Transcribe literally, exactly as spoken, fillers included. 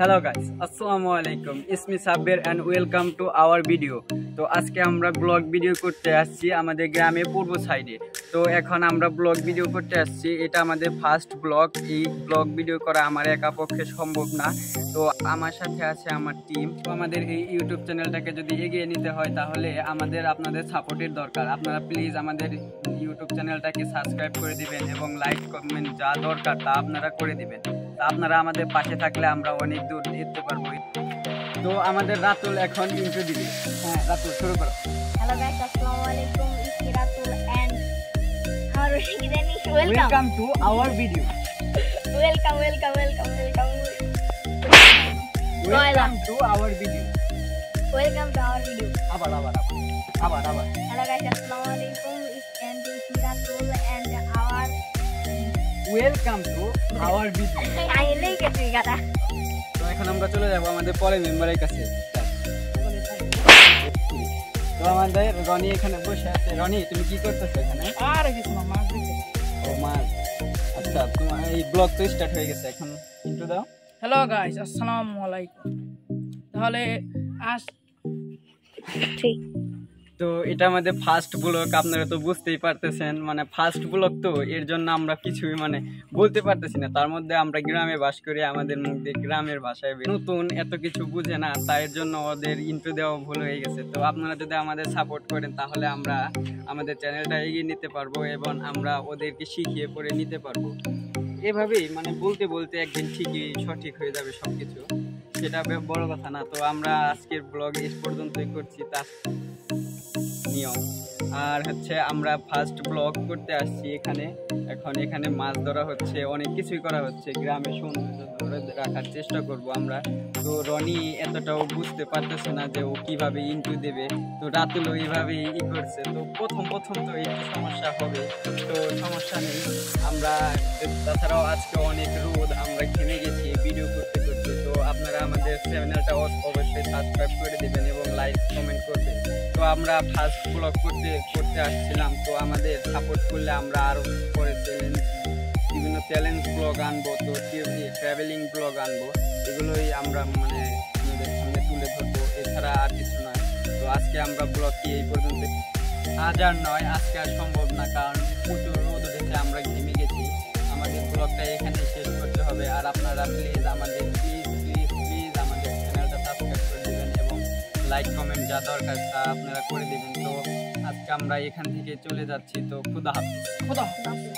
Hello guys, আসসালামু আলাইকুম। ইসমি Sabbir and welcome to our video. তো আজকে আমরা ব্লগ ভিডিও করতে আসছি আমাদের গ্রামে পূর্ব সাইডে। তো এখন আমরা ব্লগ ভিডিও করতে আসছি, এটা আমাদের ফার্স্ট ব্লগ। এই ব্লগ ভিডিও করা আমার একা পক্ষে সম্ভব না, তো আমার সাথে আছে আমার টিম। তো আমাদের এই ইউটিউব চ্যানেলটাকে যদি এগিয়ে নিতে হয় তাহলে আমাদের আপনাদের সাপোর্টের দরকার। আপনারা প্লিজ আমাদের ইউটিউব চ্যানেলটাকে সাবস্ক্রাইব করে দিবেন এবং লাইক কমেন্ট যা দরকার তা আপনারা করে দিবেন। আপনারা আমাদের পাশে থাকলে আমরা অনেক দূর যেতে পারবো। তো আমাদের রাতুল এখন ইন্ট্রো দিবে। হ্যাঁ রাতুল, শুরু করো। হ্যালো গাইস, আসসালামু আলাইকুম। ইসমি Ratul and how are you getting? Welcome to our video. Welcome welcome welcome welcome welcome to our video. Welcome to our video. আবার আবার আবার আবার হ্যালো গাইস, আসসালামু আলাইকুম। এন্ড ইসমি Ratul and our welcome to our video. I like it gotta. তো এখন আমরা চলে যাব আমাদের পরের মেম্বারের কাছে। তো আমাদের রনি এখানে বসে আছে। রনি, তুমি কি করতেছো এখানে? আর কিছু না, মাছ দিতে। ও মাছ। আচ্ছা, তোমার এই ব্লগ তো স্টার্ট হয়ে গেছে, এখন ইন্ট্রো দাও। হ্যালো গাইস, আসসালামু আলাইকুম। তাহলে আজ ঠিক। তো এটা আমাদের ফার্স্ট ব্লগ, আপনারা তো বুঝতেই পারতেছেন। মানে ফার্স্ট ব্লগ, তো এর জন্য আমরা কিছুই মানে বলতে পারতেছি না। তার মধ্যে আমরা গ্রামে বাস করি, আমাদের মুখ দিয়ে গ্রামের ভাষায় নতুন, এত কিছু বুঝে না, তাই জন্য ওদের ইন্ট্রো দেওয়া ভুল হয়ে গেছে। তো আপনারা যদি আমাদের সাপোর্ট করেন তাহলে আমরা আমাদের চ্যানেলটা এগিয়ে নিতে পারবো এবং আমরা ওদেরকে শিখিয়ে পড়ে নিতে পারবো। এভাবেই মানে বলতে বলতে একদিন ঠিকই সঠিক হয়ে যাবে সব কিছু, সেটা বড় কথা না। তো আমরা আজকের ব্লগ এই পর্যন্তই করছি, তার নিয়ম। আর হচ্ছে আমরা ফার্স্ট ব্লগ করতে আসছি এখানে। এখন এখানে মাছ ধরা হচ্ছে, অনেক কিছুই করা হচ্ছে, গ্রামের সৌন্দর্য ধরে রাখার চেষ্টা করব আমরা। তো রনি এতটাও বুঝতে পারতেছে না যে ও কিভাবে ইন্ট্রো দেবে, তো রাতুল এইভাবেই ই করছে। তো প্রথম প্রথম তো একটু সমস্যা হবে, তো সমস্যা নেই। আমরা তাছাড়াও আজকে অনেক রোদ, আমরা ঘেমে গেছি ভিডিও করতে করতে। তো আপনারা আমাদের চ্যানেলটা অবশ্যই সাবস্ক্রাইব করে দেবেন এবং লাইক কমেন্ট করবেন। তো আমরা ফার্স্ট ব্লগ করতে করতে আসছিলাম, তো আমাদের সাপোর্ট করলে আমরা আরও পরে চ্যালেঞ্জ বিভিন্ন চ্যালেঞ্জ ব্লগ আনবো, তো ট্রাভেলিং ব্লগ আনবো, এগুলোই আমরা মানে আপনাদের সামনে তুলে ধরবো, এছাড়া আর কিছু নয়। তো আজকে আমরা ব্লগটি এই পর্যন্ত। আজ আর নয়, আজকে আর সম্ভব না, কারণ প্রচুর রোদ উঠেছে, আমরা ঘেমে গেছি। আমাদের ব্লগটা এখানে শেষ করতে হবে। আর আপনারা প্লিজ আমাদের প্লিজ প্লিজ প্লিজ আমাদের চ্যানেলটা সাবস্ক্রাইব করে দেবেন এবং লাইক কমেন্ট যা দরকার তা আপনারা করে দেবেন। তো আজকে আমরা এখান থেকে চলে যাচ্ছি। তো খুদা হাফেজ। খোদা।